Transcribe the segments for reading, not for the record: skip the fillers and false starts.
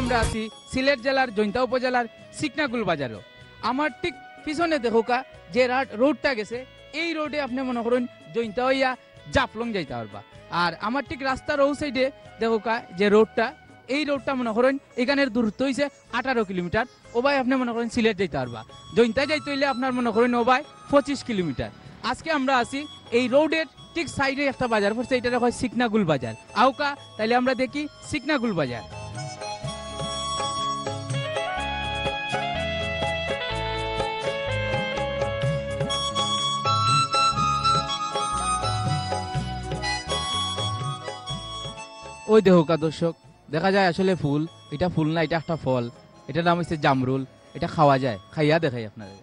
আমরা আছি সিলেট জেলার জৈন্তা উপজেলার সিকনাগুল বাজারও। আমার ঠিক পিছনে দেখোকা যে রোডটা গেছে, এই রোডে আপনি মনে করুন জৈন্তা হইয়া জাফলং যাইতে পারবা। আর আমার ঠিক রাস্তার ও সাইডে দেখোকা যে রোডটা, এই রোডটা মনে করেন এখানের দূরত্ব হয়েছে 18 কিলোমিটার। ওবাই আপনি মনে করেন সিলেট যাইতে পারবা। জৈন্তা যাইতে হইলে আপনার মনে করেন ওবাই 25 কিলোমিটার। আজকে আমরা আছি এই রোডের ঠিক সাইডে একটা বাজার পড়ছে, এটা হয় সিকনাগুল বাজার। আউকা তাইলে আমরা দেখি সিকনাগুল বাজার। ওই দেখোকা দর্শক, দেখা যায় আসলে ফুল, এটা ফুল না, এটা একটা ফল। এটার নাম হচ্ছে জামরুল। এটা খাওয়া যায়, খাইয়া দেখাই আপনাদের।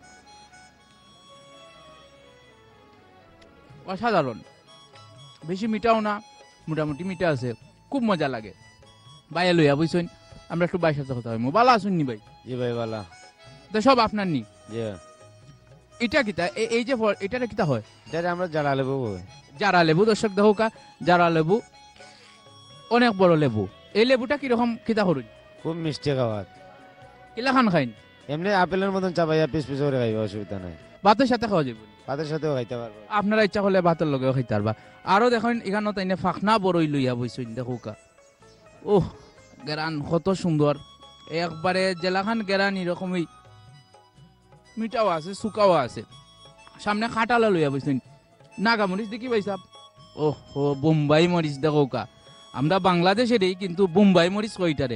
অসাধারণ, বেশি মিঠাও না, মোটামুটি মিঠা আছে, খুব মজা লাগে। বাইরে লইয়া বুঝছেন, আমরা একটু বাইর সাথে কথা হয়। ভালো আসুন নি ভাই? জি ভাই ভালো। তো সব আপনার নি? জি। এটা কিতা, এই যে এটা কিতা হয়? এটা আমরা জারা লেবু। জারা লেবু। দর্শক দেখোকা, জারা লেবু, অনেক বড় লেবু। এই লেবুটা কিরকম কিতা করুন? খুব মিষ্টি খাওয়াত। কিলা খান খাইন? এমনি আপেলের মতন চাবাইয়া পিস পিস করে খাইবা, অসুবিধা নাই। ভাতের সাথে খাওয়া যাবে? ভাতের সাথেও খাইতে পারবো। আপনারা ইচ্ছা করলে ভাতের লগেও খাইতে পারবা। আরো দেখেন এখানে তাইনে ফাঁকনা বড়ই লইয়া বইছেন দেখোকা। ওহ, গেরান কত সুন্দর, একবারে জেলাখান গেরান এরকমই মিঠাও আছে, শুকাও আছে। সামনে খাটালা লইয়া বইছেন। নাগামরিচ দেখি ভাই সাহেব। ওহ ও, বোম্বাই মরিচ দেখোকা। আমরা বাংলাদেশেরই, কিন্তু বোম্বাই মরিচ কইটারে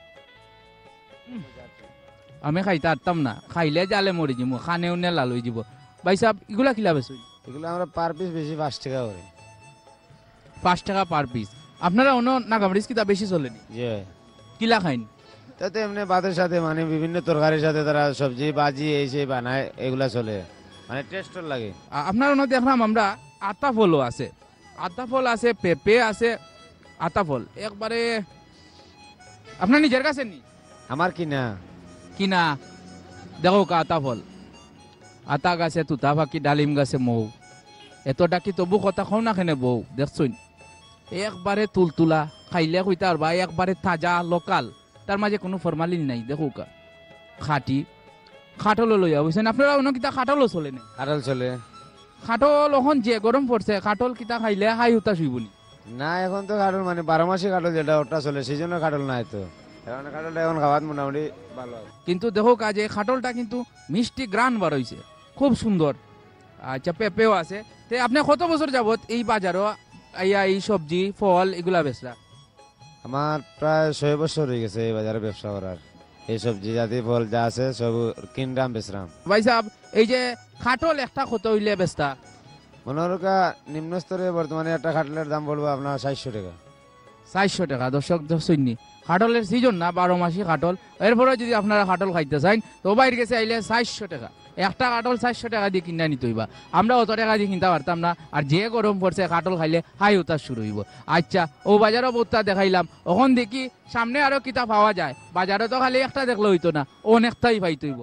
আমি খাইতে পারতাম না, খাইলে জালে মরি যাব, খানেও নে লাল হয়ে যাব। ভাই সাহেব এগুলা কিলা বেশ? এগুলো আমরা পার পিস বেশি 5 টাকা করে। 5 টাকা পার পিস। আপনারা অন্য নাগামরিচ কিতা বেশি চলেনি? জি। কিলা খাইন? তাতে এমনি ভাতের সাথে মানে বিভিন্ন তরকারির সাথে তারা সবজি ভাজি এই সেই বানায়, এগুলা চলে, মানে টেস্টও লাগে। আপনার অন্য দেখলাম আমরা আতা ফলও আছে, আতা ফল আছে, পেঁপে আছে, আতা ফল একবারে আপনার নিজের কাছে নি? আমার কিনা। কিনা দেখো কা আতা ফল, আতা গাছে তুতা ফাঁকি, ডালিম গাছে মৌ। এত ডাকি তবু কথা খাও না কেনে বউ, দেখছুন একবারে তুলতুলা, খাইলে কইতা আর ভাই একবারে তাজা লোকাল, তার মাঝে কোনো ফরমালিন নাই। দেখো কা খাটি। খাটল লইয়া বুঝছেন আপনারা অন্য কিতা খাটলও চলে না? কাঁঠাল চলে। খাটল এখন যে গরম পড়ছে, খাটল কিতা খাইলে হাই হুতা শুইবনি না, এখন তো কাঁঠাল মানে 12 মাসে কাঁঠাল যেটা ওটা চলে, সেই জন্য কাঁঠাল নাই তো। এখন কাঁঠালটা এখন খাওয়াত মোটামুটি ভালো। কিন্তু দেখো কাজে খাটলটা কিন্তু মিষ্টি গ্রান বার হইছে, খুব সুন্দর। আচ্ছা, পেঁপেও আছে। তে আপনি কত বছর যাবত এই বাজারও এই সবজি ফল এগুলা বেচরা? আমার প্রায় 6 বছর হয়ে গেছে এই বাজারে ব্যবসা করার। এই সবজি জাতি ফল যা আছে সব কিনরাম বেচরাম। ভাই সাহেব, এই যে খাটল একটা কত হইলে বেচতা? মনে রকা নিম্ন স্তরে বর্তমানে একটা খাটলের দাম বলবো আপনার 400 টাকা। 400 টাকা। দর্শক দর্শনী, খাটলের সিজন না, 12 মাসি খাটল। এরপরে যদি আপনারা খাটল খাইতে চান তো বাইরে গেছে আইলে 400 টাকা। একটা কাটল 400 টাকা দিয়ে কিনা নিতে হইবা। আমরা অত টাকা দিয়ে কিনতে পারতাম না। আর যে গরম পড়ছে কাটল খাইলে হাই উতার শুরু হইব। আচ্ছা, ও বাজারও বোধটা দেখাইলাম, ওখান দেখি সামনে আরো কিতা পাওয়া যায়। বাজারে তো খালি একটা দেখলে হইতো না, অনেকটাই পাইতে হইব।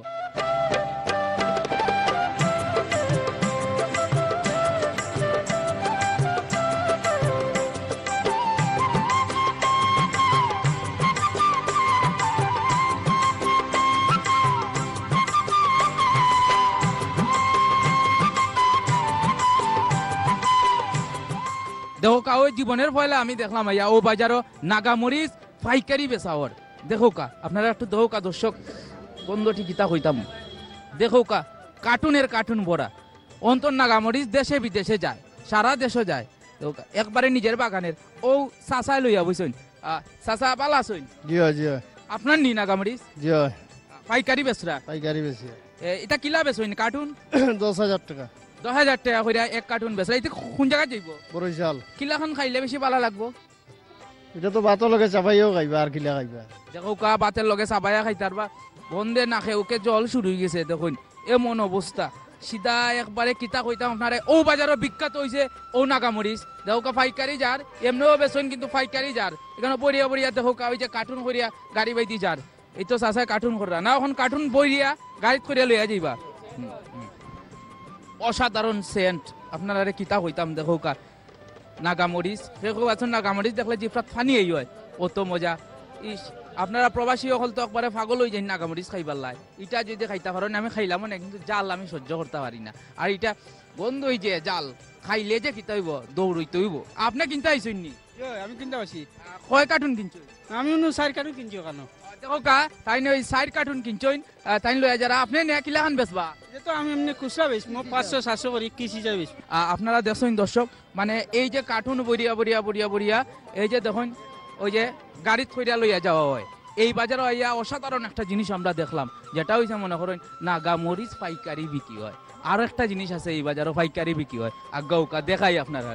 দেখো কা ওই জীবনের ফলে আমি দেখলাম আইয়া ও বাজারও নাগামরিচ পাইকারি বেচাওয়ার। দেখো কা আপনারা একটু দেখো কা দর্শক, বন্ধটি কিতা কইতাম। দেখো কা কার্টুনের কার্টুন ভরা। অন্তর নাগামরিচ দেশে বিদেশে যায়, সারা দেশে যায়। দেখো কা একবারে নিজের বাগানের। ও চাচা লইয়া বইছেন। চাচা ভালো আছেন? জি জি। আপনার নি নাগামরিচ? জি। পাইকারি বেচরা? পাইকারি বেশি। এটা কিলা বেচেন কার্টুন? 10,000 টাকা। 10,000 টাকা করে এক কার্টুন বেচরা। এটা কোন জায়গায় যাইব? বরিশাল। কিলাখান খাইলে বেশি ভালো লাগবো? এটা তো ভাতের লগে চাপাইও খাইবা আর কিলা খাইবা। দেখো কা ভাতের লগে চাবাইয়া খাইতার বা বন্ধে না খেউকে জল শুরু হয়ে গেছে। দেখুন এমন অবস্থা। সিধা একবারে কিতা কইতাম আপনারে, ও বাজারও বিখ্যাত হইছে ও নাগামরিচ। দেখো কা পাইকারি যার, এমনিও বেচন কিন্তু পাইকারি যার। এখানে বড়িয়া বড়িয়া দেখো কা ওই যে কার্টুন করিয়া গাড়ি বাইতি যার। এই তো চাচায় কার্টুন করা না, এখন কার্টুন বইয়া গাড়িত করিয়া লইয়া যাইবা। অসাধারণ সেন্ট। আপনারা কিতা কইতাম। দেখো কা নাগামরিচ, দেখো আছেন নাগামরিচ দেখলে জিফরাত ফানি এই হয়, অত মজা। ইস আপনারা প্রবাসী হল তো একবারে পাগল হয়ে যাই নাগামরিচ খাইবার লাই, এটা যদি খাইতে পারেন আমি খাইলাম না, কিন্তু জাল আমি সহ্য করতে পারি না। আর এটা বন্ধ হই যে জাল খাইলে যে কিতা হইব দৌড়ইতে হইব। আপনি কিনতে আইসুন নি? আমি কিনতে পারছি, কয় কার্টুন কিনছো? আমি অন্য 4 কার্টুন কিনছি ওখানে। দেখো কা তাই ওই 4 কার্টুন কিনছইন, তাই লয়া যারা আপনি নে কিলাখান বেচবা? এটা তো আমি এমনি খুচরা বেচবো, 500-700 করে কেজি হিসাবে বেচবো। আপনারা দেখছেন দর্শক, মানে এই যে কার্টুন বরিয়া বরিয়া বরিয়া বরিয়া এই যে দেখুন ওই যে গাড়িত কইরা লইয়া যাওয়া হয়, এই বাজারে আইয়া অসাধারণ একটা জিনিস আমরা দেখলাম, যেটা হইছে মনে করেন নাগামরিচ পাইকারি বিক্রি হয়। আর একটা জিনিস আছে এই বাজারও পাইকারি বিক্রি হয়, আগাউকা দেখাই আপনারা।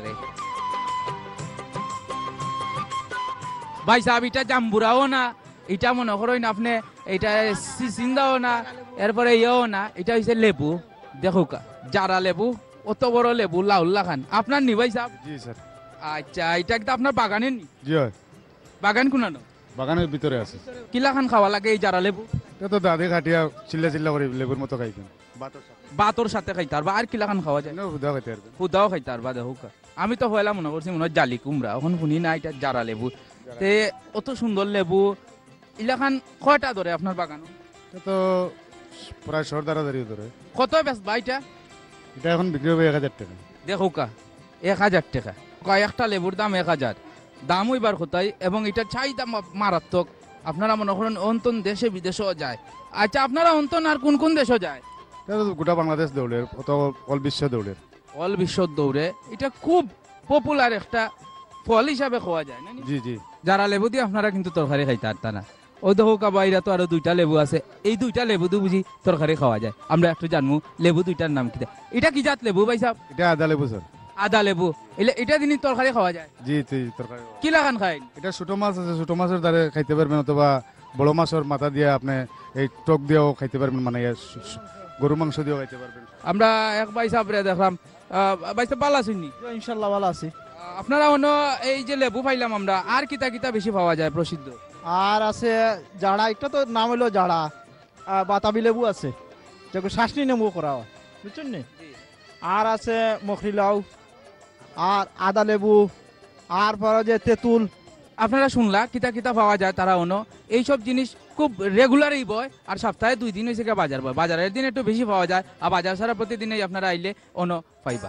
ভাই সাহেব এটা জাম্বুরাও না, এটা মনে করেন আপনি এটা সিন্দাও না, এরপরে ইয়েও না, এটা হইছে লেবু। দেখো কা জারা লেবু, অত বড় লেবু লাউল্লা খান আপনার নি ভাই সাহেব? জি স্যার। আচ্ছা এটা কি আপনার বাগানের নি? জি হয়, বাগান কোনানো? বাগানের ভিতরে আছে। কিলা খান খাওয়া লাগে এই জারা লেবু? এটা তো দাদি খাটিয়া চিল্লা চিল্লা করে লেবুর মতো খাইতেন। বাতর সাথে খাইতে পারবা, আর কিলা খান খাওয়া যায়? বুধা খাইতে পারবেন। খুদাও খাইতে পারবা। দেখো কা আমি তো হইলা মনে করছি মনে হয় জালি কুমড়া, এখন শুনি না এটা জারা লেবু। তে অত সুন্দর লেবু ইলাখান কয়টা ধরে আপনার বাগান? এটা তো প্রায় শহর দাঁড়াদাঁড়ি ধরে। কত বেচবা এটা? এটা এখন বিক্রি হবে 1000 টাকা। দেখো কা 1000 টাকা, কয়েকটা লেবুর দাম 1000, দাম হইবার কোথায়, এবং এটা চাহিদা মারাত্মক। আপনারা মনে করেন অন্তন দেশে বিদেশেও যায়। আচ্ছা আপনারা অন্তন আর কোন কোন দেশও যায়? এটা তো গোটা বাংলাদেশ দৌড়ে, কত অল বিশ্ব দৌড়ে। অল বিশ্ব দৌড়ে এটা খুব পপুলার একটা ফল হিসাবে খাওয়া যায় না? জি জি। যারা লেবু দিয়ে আপনারা কিন্তু তরকারি খাইতে পারতা না। ওই দেখো কাবাইরা তো আরো 2টা লেবু আছে, এই 2টা লেবু দিয়ে বুঝি তরকারি খাওয়া যায়। আমরা একটু জানবো লেবু 2টার নাম কি। এটা কি জাত লেবু ভাই সাহেব? এটা আদা লেবু স্যার। আদা লেবু, এটা দিনই তরকারি খাওয়া যায়? জি জি, তরকারি। কি লাগান খাই? এটা ছোট মাছ আছে, ছোট মাছের দ্বারা খাইতে পারবেন, অথবা বড় মাছের মাথা দিয়ে আপনি এই টক দিয়েও খাইতে পারবেন, মানে গরু মাংস দিয়েও খাইতে পারবেন। আমরা এক ভাই সাহেবরে দেখলাম, ভাই সাহেব ভালো আছেন নি? ইনশাআল্লাহ ভালো আছি। আপনারা অন্য এই যে লেবু পাইলাম আমরা, আর কিতা কিতা বেশি পাওয়া যায় প্রসিদ্ধ? আর আছে জাড়া, একটা তো নাম হলো জাড়া, বাতাবি লেবু আছে, যেগুলো শাসনি নেবু করা হয়, বুঝছেন নি? আর আছে মখরি লাউ, আর আদা লেবু, আর পরে যে তেঁতুল। আপনারা শুনলা কিতা কিতা পাওয়া যায় তারা অন্য এইসব জিনিস খুব রেগুলারই বয়, আর সপ্তাহে 2 দিন হয়েছে বাজার বয়। বাজারের দিন একটু বেশি পাওয়া যায়, আর বাজার ছাড়া প্রতিদিনই আপনারা আইলে অন্য পাইবা।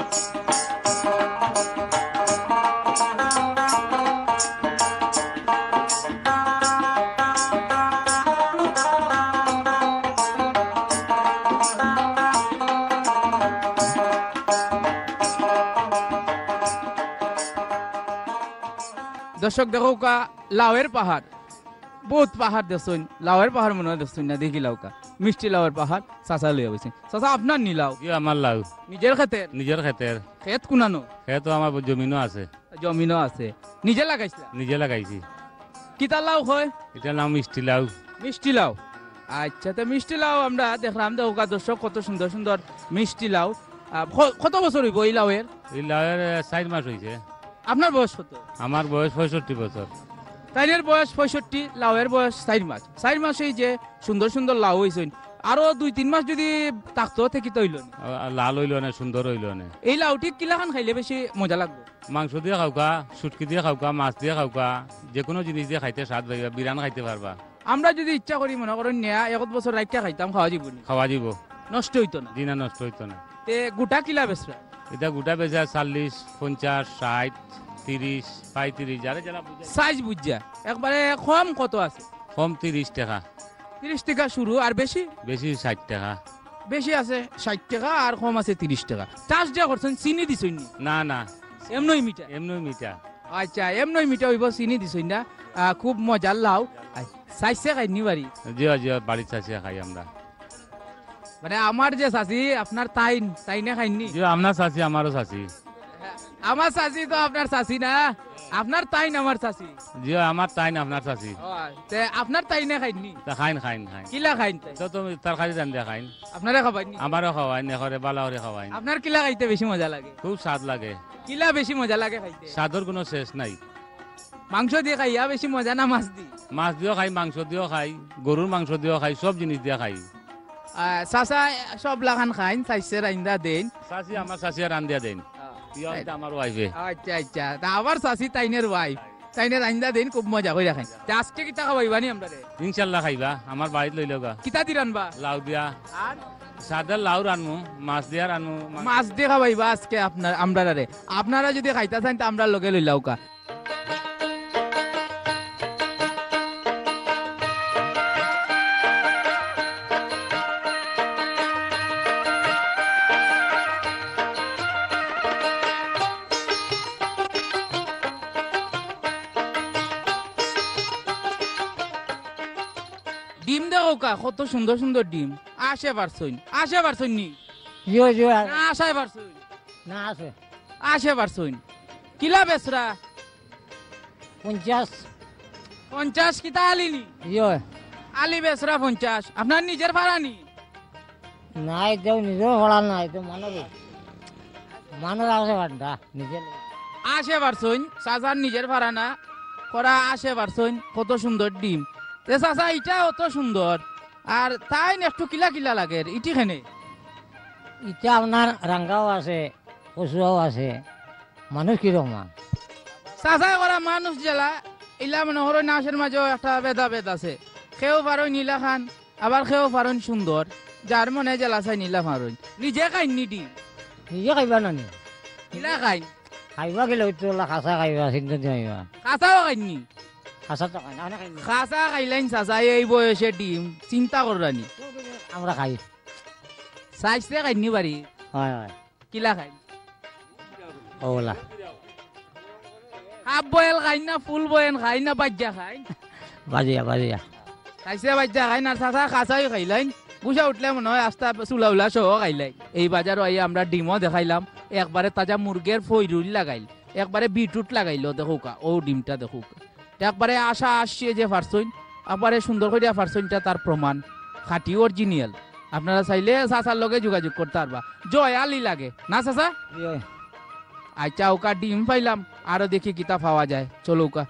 দর্শক দেখো কা লাউয়ের পাহাড়, বহুত পাহাড় দেখছেন, লাউয়ের পাহাড় মনে হয় দেখছেন না? দেখি লাউ কা মিষ্টি লাউয়ের পাহাড় চাচা লইয়া বলছেন। চাচা আপনার নি লাউ? আমার লাউ নিজের খেতের? নিজের খেতের। খেত কুনানো? খেত আমার জমিনও আছে। জমিনও আছে, নিজে লাগাইছিলা? নিজে লাগাইছি। কিতা লাউ হয়? এটার নাম মিষ্টি লাউ। মিষ্টি লাউ, আচ্ছা। তো মিষ্টি লাউ আমরা দেখলাম, দেখো কা দর্শক কত সুন্দর সুন্দর মিষ্টি লাউ। কত বছর হইব এই লাউয়ের? এই লাউয়ের 4 মাস হয়েছে। আপনার বয়স কত? আমার বয়স 65 বছর। তাইনের বয়স 65, লাউয়ের বয়স 4 মাস। 4 মাসেই যে সুন্দর সুন্দর লাউ হয়েছেন, আরো 2-3 মাস যদি থাকতো থেকে তৈল লাল হইল না, সুন্দর হইল না। এই লাউটি কিলাখান খাইলে বেশি মজা লাগবে? মাংস দিয়ে খাওকা, শুটকি দিয়ে খাওকা, মাছ দিয়ে খাওকা, যে কোনো জিনিস দিয়ে খাইতে স্বাদ পাইবা, বিরান খাইতে পারবা। আমরা যদি ইচ্ছা করি মনে করেন নেয়া 1 বছর রাইখা খাইতাম, খাওয়া যাব নি? খাওয়া যাব, নষ্ট হইতো না? দিনা নষ্ট হইতো না। তে গোটা কিলা বেচরা? এটা গোটা বেচা 40, 50, 60, 30, 35, যারা যারা বুঝে। সাইজ বুঝা একবারে কম কত আছে? কম 30 টাকা। 30 টাকা শুরু, আর বেশি? বেশি 60 টাকা। বেশি আছে 60 টাকা, আর কম আছে 30 টাকা। চাষ যা করছেন চিনি দিছই নি? না না, এমনই মিঠা? এমনই মিঠা। আচ্ছা এমনই মিঠা হইব, চিনি দিছই না? খুব মজার লাউ। চাইছে খাইনি বাড়ি? জিও জিও, বাড়ির চাষিয়া খাই আমরা। মানে আমার যে চাষি আপনার তাইনে খাইনি? জিও, আপনার চাষি আমারও চাষি। আমার চাষি তো আপনার চাষি না, আপনার তাইন আমার চাষি। জিও, আমার তাইন আপনার চাষি। আপনার তাইনে খাইনি? খাইন খাইন খাইন। কিলা খাইন? তো তুমি তরকারি জান দিয়া খাইন। আপনারা খাবাইনি? আমারও খাওয়াইন, এখরে বালাহরে খাওয়াইন। আপনার কিলা খাইতে বেশি মজা লাগে? খুব স্বাদ লাগে। কিলা বেশি মজা লাগে খাইতে? স্বাদর কোনো শেষ নাই। মাংস দিয়ে খাইয়া বেশি মজা না মাছ দি? মাছ দিয়েও খাই, মাংস দিয়েও খাই, গরুর মাংস দিয়েও খাই, সব জিনিস দিয়ে খাই। চাচা সব লাগান খাইন, চাইছে রাইন্দা দেন? চাষি আমার চাষিয়া রান দিয়া দেন। আমার ওয়াইফে। আচ্ছা আচ্ছা, তা আবার চাষি তাইনের ওয়াইফ। চাইনা রান্দা দিন খুব মজা করে রাখেন আজকে কিতা খাওয়াইবা নি আমরা ইনশাল্লাহ খাইবা আমার বাড়িতে লই লগা কিতা দি রানবা লাউ দিয়া আর সাদা লাউ রানমু মাছ দিয়া রানমু মাছ দিয়ে খাওয়াইবা আজকে আপনারা যদি খাইতা চান তা আমরা লগে লইলাও কা ডিম দেখো কা কত সুন্দর সুন্দর ডিম আসে পারছইন নি জিও জিও না আশায় পারছইন না আছে আসে পারছইন কিলা বেসরা 50 50 কিতা আলিনি জিও আলি বেসরা 50 আপনার নিজের ভাড়া নি নাই দেও নিজের ভাড়া নাই তো মানুষ আছে বাড্ডা নিজে আসে পারছইন সাজার নিজের ভাড়া না করা আসে পারছইন কত সুন্দর ডিম তে চাচা ইটা অত সুন্দর আর তাই একটু কিলা কিলা লাগে ইটি খেনে ইটা আপনার রাঙ্গাও আছে কচুয়াও আছে মানুষ কিরকম চাচাই করা মানুষ জেলা ইলা মনে হর নাচের মাঝেও একটা ভেদাভেদ আছে খেয়েও পারো নীলা খান আবার খেয়েও পারেন সুন্দর যার মনে জেলা চাই নীলা পারন নিজে খাইন নিডি নিজে খাইবা নানি কিলা খাইন খাইবা গেলে হয়তো খাসা খাইবা চিন্তা খাইবা কাঁচাও খাইননি খাসা তো খাই না খাইবা খাসা খাইলেন চাচাই এই বয়সে ডিম চিন্তা করানি আমরা খাই সাইজে খাইনি বাড়ি হয় হয় কিলা খাইন ওলা হাফ বয়েল খাইন না ফুল বয়েল খাইন না বাজ্যা খাইন বাজিয়া সাইজে বাজ্যা খাইন আর চাচা খাসাই খাইলেন গুছা উঠলে মনে হয় আস্তা চুলা উলা সহ খাইলাই এই বাজারও আই আমরা ডিমও দেখাইলাম একবারে তাজা মুরগের ফইরুল লাগাইল একবারে বিটরুট লাগাইলো দেখুকা ও ডিমটা দেখুকা একবারে আশা আসছে যে ফারসইন একবারে সুন্দর করে ফারসইনটা তার প্রমাণ খাঁটি অরিজিনাল আপনারা চাইলে চাচার লগে যোগাযোগ করতে পারবা জয় আলি লাগে না চাচা আচ্ছা ওকা ডিম পাইলাম আরো দেখি কিতা পাওয়া যায় চলো ওকা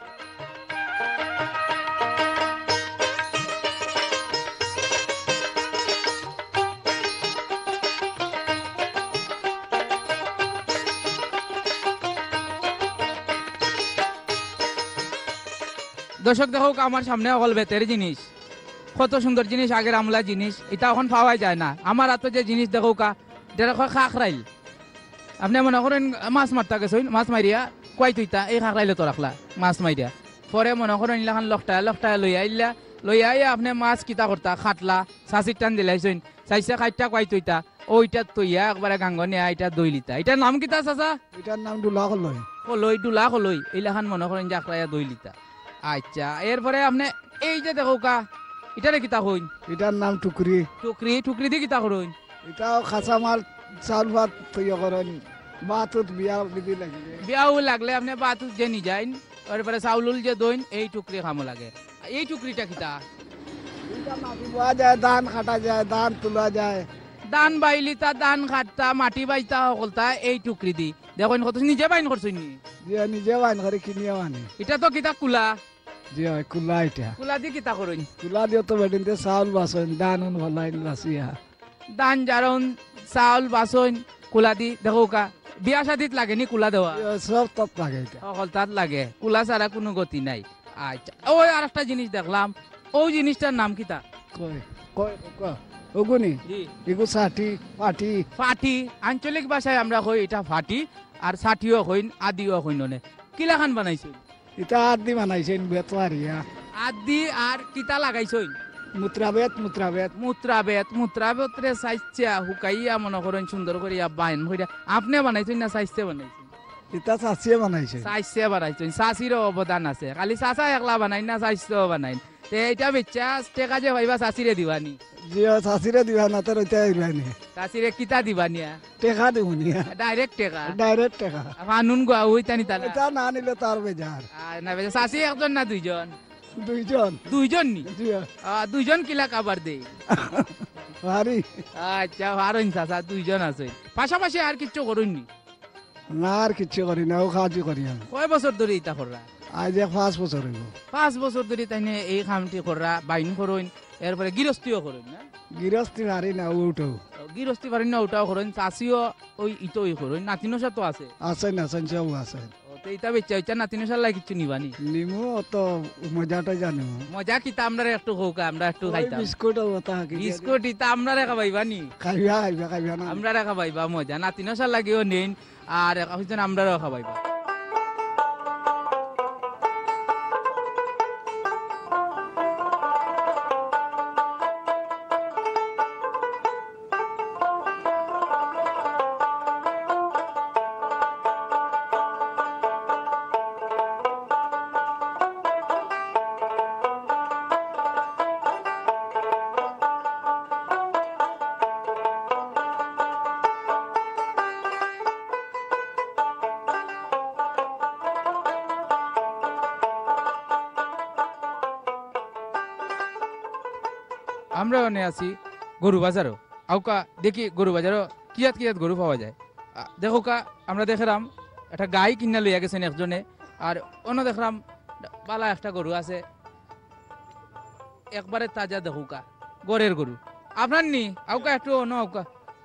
দর্শক দেখো আমার সামনে অকল বেতের জিনিস কত সুন্দর জিনিস আগের আমলা জিনিস এটা এখন পাওয়া যায় না আমার হাতে যে জিনিস দেখো কা এটা খাখরাইল আপনি মনে করেন মাছ মারতা গেছেন মাছ মারিয়া কয় তুইতা এই খাখরাইলে তো রাখলা মাছ মারিয়া পরে মনে করেন ইলাখান লকটা লই আইয়া আপনি মাছ কিতা করতা খাটলা সাঁচির টান দিলাইছেন চাইছে খাইটা কয় তুইতা ওইটা তৈয়া একবারে গাঙ্গনে এটা দই লিতা এটার নাম কিতা চাচা এটার নাম ডুলা কলই ডুলা কলই এইলাখান মনে করেন জাকরাইয়া দই লিতা আচ্ছা এরপরে আপনি এই যে দেখো কা এটারে কিতা হইন এটার নাম টুকরি টুকরি দিয়ে কিতা করইন এটাও খাঁচা মাল চাউল ভাত তৈরি করেন বাতুত বিয়া বিধি লাগবে বিয়াও লাগলে আপনি বাতুত যে নি যাইন এরপরে চাউলুল যে দইন এই টুকরি খামো লাগে এই টুকরিটা কিতা এটা মাটি বোয়া যায় ধান কাটা যায় ধান তোলা যায় ধান বাইলিতা ধান খাটতা মাটি বাইতা সকলতা এই টুকরি দি দেখুন কত নিজে বাইন করছইন নি যে নিজে বান করে কিনিয়ে আনে এটা তো কিতা কুলা যে কুলা এটা কুলা দি কিতা করইন কুলা দিয়ে তো বেডিনতে চাউল বাসন ধান ভলাইন বাসিয়া ধান জারন চাউল বাসন কুলা দি দেখো কা বিয়া শাদিত লাগে নি কুলা দেওয়া সব তপ লাগে এটা সকল তাত লাগে কুলা ছাড়া কোনো গতি নাই আচ্ছা ওই আর একটা জিনিস দেখলাম ওই জিনিসটার নাম কিতা কই কই কই ওগুনি এগু ষাটি পাটি ফাটি আঞ্চলিক ভাষায় আমরা কই এটা ফাটি আর ষাটিও হইন আদিও হইন নে কিলাখান বানাইছো এটা আদি বানাইছেন বেতওয়ারিয়া আদি আর কিতা লাগাইছইন মুত্রাবেত রে সাইচ্ছা হুকাইয়া মনে করেন সুন্দর করিয়া বাইন হইরা আপনি বানাইছেন না সাইচ্ছা বানাইছেন এটা চাচিয়ে বানাইছে সাইচ্ছা বানাইছেন চাচিরও অবদান আছে খালি চাচা একলা বানাই না সাইচ্ছাও বানাইন তে এটা বেচা টেকা যে ভাইবা চাচিরে দিবানি জিও চাচিরে দিবা না তোর এটা ইলানি চাচিরে কিতা দিবানিয়া টেকা দিবনি ডাইরেক্ট টেকা টেকা কানুন গোয়া হইতানি তালা এটা না নিলে তার বেজার না বেচা চাচি একজন না দুইজন দুইজন নি জিও দুইজন কিলা কাবার দেই ভারি আচ্ছা ভারইন চাচা দুইজন আছে পাশাপাশি আর কিচ্ছু করুননি না আর কিচ্ছু করি না ও কাজই করি আমি কয় বছর ধরে ইটা কররা আজ 5 বছর হইব 5 বছর ধরে তাইনে এই কামটি কররা বাইন করইন এরপরে গৃহস্থিও করইন না গৃহস্থী হারি না উঠো গৃহস্থী পারেন না ওটাও করইন চাষিও ওই ইটোই করইন নাতিনো সাথে আছে আছে না সঞ্চয় আছে তো এটা বেচা হইছা নাতিনে সাল্লাই কিছু নিবানি নিমু অত মজাটা জানো মজা কিতা আমরা একটু হোক আমরা একটু খাইতাম বিস্কুট ওটা বিস্কুট ইতা আমরা খাবাইবানি খাইবা খাইবা খাইবা না আমরা খাবাইবা মজা নাতিনে সাল্লাগিও নেন আর হইছেন আমরা খাবাইবা আমরা ওনে আছি গরু বাজারও আউকা দেখি গরু বাজারও কিয়াত কিয়াত গরু পাওয়া যায় দেখো কা আমরা দেখলাম একটা গাই কিনা লইয়া গেছেন একজনে আর অন্য দেখলাম বালা একটা গরু আছে একবারে তাজা দেখো কা গরের গরু আপনার নি আউকা একটু অন্য আউকা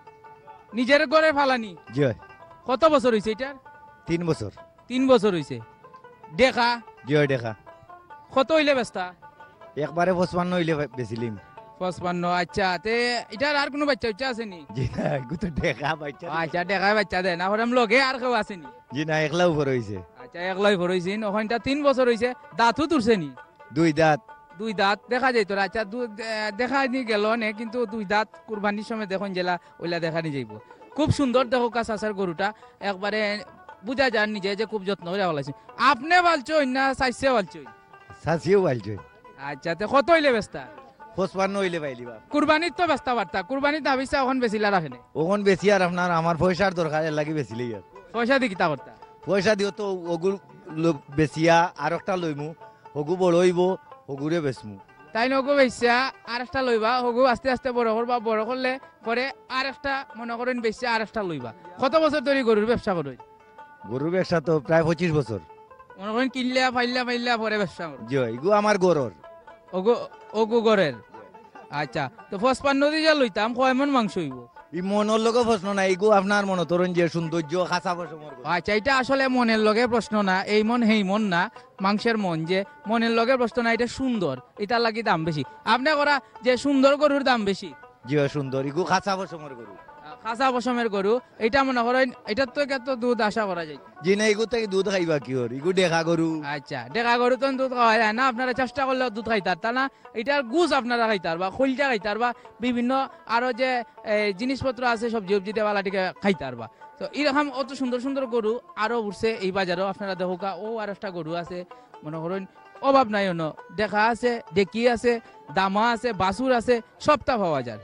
নিজের গড়ে ফালানি জি হয় কত বছর হয়েছে এটার 3 বছর 3 বছর হয়েছে দেখা জি হয় দেখা কত হইলে বেস্তা একবারে 55 হইলে বেচিলিম 55 আচ্ছা তে এটার আর কোনো বাচ্চা উচ্চা আসেনি জি না এগু তো দেখা বাচ্চা আচ্ছা দেখায় বাচ্চা দেয় না হরাম লগে আর কেউ আসেনি জি না একলা উপর হইছে আচ্ছা একলাই ভরইছিন ওখানটা 3 বছর হইছে দাঁতও তুলছেনি 2 দাঁত 2 দাঁত দেখা যাইতো আচ্ছা দেখা নি গেল নে কিন্তু 2 দাঁত কুরবানির সময় দেখুন জেলা ওইলা দেখা নি যাইব খুব সুন্দর দেখো কাঁচার গরুটা একবারে বুঝা যান নিজে যে খুব যত্ন করে বলাইছে আপনি বলছো না চাইছে বলছো সাসিও বালছে আচ্ছা তে কত হইলে বেস্তা 55 হইলে পাইলি বাপ কুরবানির তো বেস্তা বার্তা কুরবানির দাবিসা এখন বেশিলা রাখেনে ওখন বেশি আর আপনার আমার পয়সার দরকার লাগি বেচিলেই আর পয়সা দি কিতা করতা পয়সা দিও তো ওগু বেচিয়া আর একটা লইমু ওগু বড় হইব ওগুরে বেচমু তাই নগো বেচা আর একটা লইবা হগু আস্তে আস্তে বড় করবা বড় করলে পরে আর একটা মনে করেন বেচা আর একটা লইবা কত বছর ধরে গরুর ব্যবসা করো গরুর ব্যবসা তো প্রায় 25 বছর মনে করেন কিনলে ফাইল্লা পরে ব্যবসা করো জি এগু আমার গরর ওগু গরের আচ্ছা তো 55 দিয়ে লইতাম কয় মন মাংস হইব ই মনের লগে প্রশ্ন না এগু আপনার মনে তরুণ যে সৌন্দর্য খাসা বসমর আচ্ছা এটা আসলে মনের লগে প্রশ্ন না এই মন হেই মন না মাংসের মন যে মনের লগে প্রশ্ন না এটা সুন্দর এটা লাগি দাম বেশি আপনি করা যে সুন্দর গরুর দাম বেশি জি সুন্দর এগু খাসা বসমর গরু খাসা পশমের গরু এটা মনে করেন এটার তো এত দুধ আশা করা যায় জি না এগু থেকে দুধ খাইবা কি ওর এগু দেখা গরু আচ্ছা ডেকা গরু তো দুধ খাওয়া যায় না আপনারা চেষ্টা করলে দুধ খাইতার তা না এটার গুজ আপনারা খাইতার বা খোলটা খাইতার বা বিভিন্ন আরো যে জিনিসপত্র আছে সবজি সবজি দেওয়ালাটিকে খাইতার বা তো এরকম অত সুন্দর সুন্দর গরু আরো উঠছে এই বাজারও আপনারা দেখো ও আর একটা গরু আছে মনে করেন অভাব নাই অন্য দেখা আছে ডেকি আছে দামা আছে বাসুর আছে সবটা পাওয়া যায়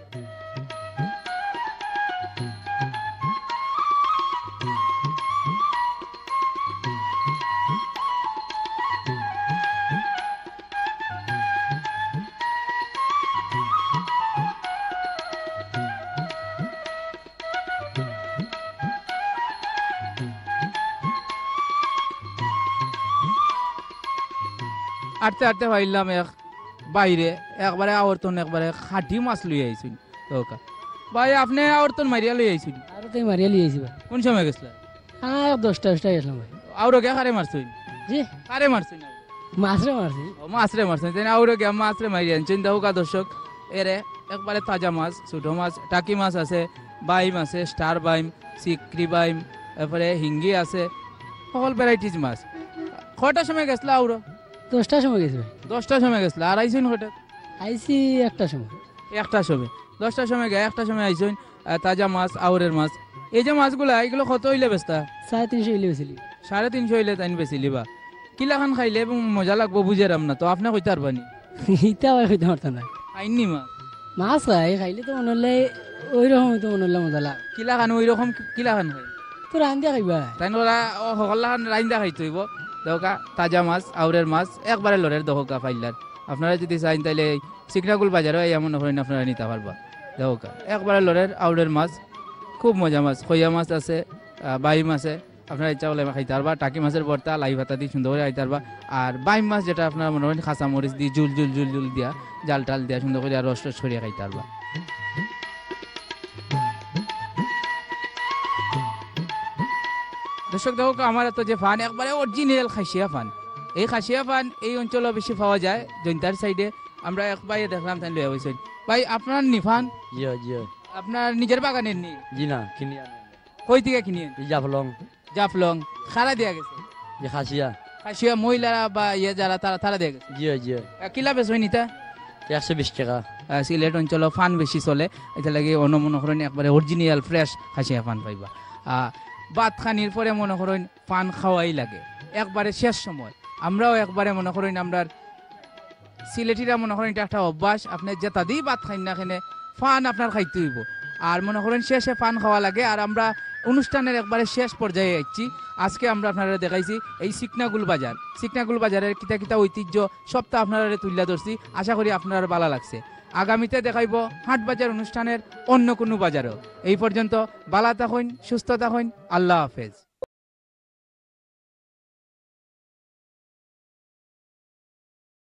আটতে আটতে ভাইলাম এক বাইরে একবারে আবর্তন একবারে খাঁটি মাছ লই আইছুন তোকা ভাই আপনি আবর্তন মারিয়া লই আইছুন আর তাই মারিয়া লিয়ে আইছি ভাই কোন সময় গেছলা হ্যাঁ 10টা গেছিলাম ভাই আউরো কে খারে মারছুন জি খারে মারছুন মাছরে মারছি মাছরে মারছুন তাই আউরো কে মাছরে মারিয়া আনছুন দেখো দর্শক এরে একবারে তাজা মাছ ছোট মাছ টাকি মাছ আছে বাইম আছে স্টার বাইম সিক্রি বাইম এরপরে হিঙ্গি আছে সকল ভ্যারাইটিজ মাছ কয়টার সময় গেছলা আউরো 10টার সময় গেছি ভাই 10টার সময় গেছলা আর আইছুন কয়টা আইছি একটার সময় একটার সময় 10টার সময় গে একটার সময় আইছুন তাজা মাছ আউরের মাছ এই যে মাছগুলা এগুলো কত হইলে বেচতা 350 হইলে বেছিলি 350 হইলে তাই বেশি লিবা কিলাখান খাইলে এবং মজা লাগবো বুঝেরাম না তো আপনি কইতে পারবানি ইটা ভাই কইতে পারতাম না আইনি মাছ মাছ খাইলে তো মনে হলে ওই রকম তো মনে হলে মজা লাগে কিলাখান ওই রকম কিলাখান খাই তো রান্দিয়া খাইবা তাই ওরা সকলাখান রাইন্দা খাইতে হইব দোকা তাজা মাছ আউরের মাছ একবারে লরের দোকা ফাইলার আপনারা যদি চাইন তাইলে সিকনাকুল বাজারও এমন করেন আপনারা নিতে পারবা দোকা একবারে লরের আউরের মাছ খুব মজা মাছ খইয়া মাছ আছে বাইম আছে আপনারা ইচ্ছা করলে খাইতে পারবা টাকি মাছের ভর্তা লাই ভাতা দিয়ে সুন্দর করে খাইতে পারবা আর বাইম মাছ যেটা আপনারা মনে করেন খাঁচা মরিচ দিয়ে জুল জুল জুল জুল দিয়া জাল টাল দিয়া সুন্দর করে রস টস ছড়িয়ে খাইতে পারবা দর্শক দেখো আমার তো যে ফান একবারে অরিজিনাল খাসিয়া ফান, এই খাসিয়া ফান এই অঞ্চলে বেশি পাওয়া যায় জৈন্তার সাইডে। আমরা এক ভাই দেখলাম তাই লয়ে হয়েছেন। ভাই আপনার নি ফান জিও জিও আপনার নিজের বাগানের নি? জি না কিনি আনি কই থেকে কিনে? জাফলং জাফলং। খারা দেয়া গেছে? যে খাসিয়া খাসিয়া মহিলারা বা ইয়ে যারা তারা দেয়া গেছে? জিও জিও কিলা বেচই নিতা? 120 টাকা। সিলেট অঞ্চল ফান বেশি চলে, এটা লাগে অন্য মনে করেন একবারে অরিজিনাল ফ্রেশ খাসিয়া ফান পাইবা। ভাত খানির পরে মনে করেন ফান খাওয়াই লাগে একবারে শেষ সময়। আমরাও একবারে মনে করেন আমরা সিলেটিরা মনে করেন এটা একটা অভ্যাস, আপনি যেটা দিই ভাত খাই না খেনে ফান আপনার খাইতে হইব। আর মনে করেন শেষে ফান খাওয়া লাগে। আর আমরা অনুষ্ঠানের একবারে শেষ পর্যায়ে আসছি। আজকে আমরা আপনারা দেখাইছি এই সিকনাগুল বাজার, সিকনাগুল বাজারের কিতা কিতা ঐতিহ্য সবটা আপনারা তুলে ধরছি। আশা করি আপনার ভালো লাগছে। আগামীতে দেখাইব হাট বাজার অনুষ্ঠানের অন্য কোনো বাজারও। এই পর্যন্ত ভালো থাকুন, সুস্থ থাকুন, আল্লাহ হাফেজ।